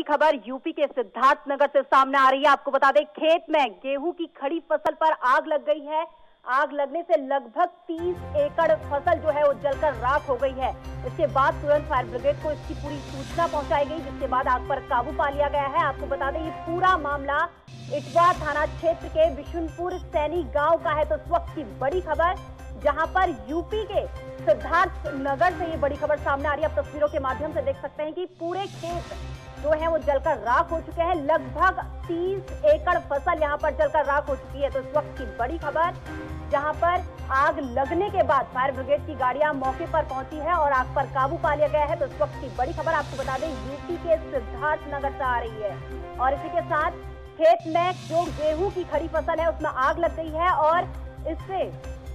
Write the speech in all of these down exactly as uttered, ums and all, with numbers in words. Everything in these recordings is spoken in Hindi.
खबर यूपी के सिद्धार्थनगर से सामने आ रही है। आपको बता दें, खेत में गेहूं की खड़ी फसल पर आग लग गई है। आग लगने से लगभग तीस एकड़ फसल जो है वो जलकर राख हो गई है। इसके बाद तुरंत फायर ब्रिगेड को इसकी पूरी सूचना पहुंचाई गई, जिसके बाद आग पर काबू पा लिया गया है। आपको बता दें, ये पूरा मामला इटवा थाना क्षेत्र के बिशुनपुर सैनी गांव का है। तो इस वक्त की बड़ी खबर, जहां पर यूपी के सिद्धार्थनगर से ये बड़ी खबर सामने आ रही है। आप तस्वीरों के माध्यम से देख सकते हैं कि पूरे खेत जो है वो जलकर राख हो चुके हैं। लगभग तीस एकड़ फसल यहां पर जलकर राख हो चुकी है। तो इस वक्त की बड़ी खबर, जहां पर आग लगने के बाद फायर ब्रिगेड की गाड़ियां मौके पर पहुंची है और आग पर काबू पा लिया गया है। तो इस वक्त की बड़ी खबर आपको बता दें, यूपी के सिद्धार्थनगर से आ रही है। और इसी के साथ खेत में जो गेहूं की खड़ी फसल है उसमें आग लग गई है और इससे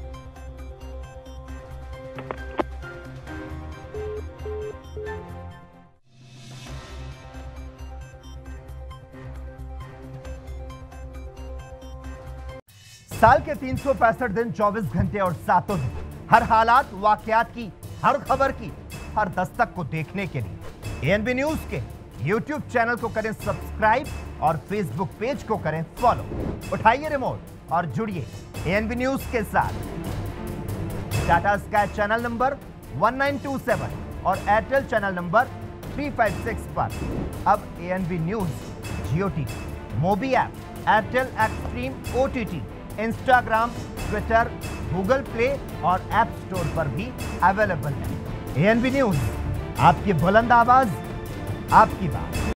साल के तीन सौ पैंसठ दिन, चौबीस घंटे और सातों दिन, हर हालात वाकयात की, हर खबर की, हर दस्तक को देखने के लिए एएनबी न्यूज के यूट्यूब चैनल को करें सब्सक्राइब और फेसबुक पेज को करें फॉलो। उठाइए रिमोट और जुड़िए एएनबी न्यूज के साथ। Tata Sky channel number one nine two seven और Airtel channel number three five six पर अब ANB news Jio TV, Mobi app, Airtel Xtreme OTT, Instagram, Twitter, Google play और ऐप स्टोर पर भी अवेलेबल है। एएनबी न्यूज, आपकी बुलंद आवाज, आपकी बात।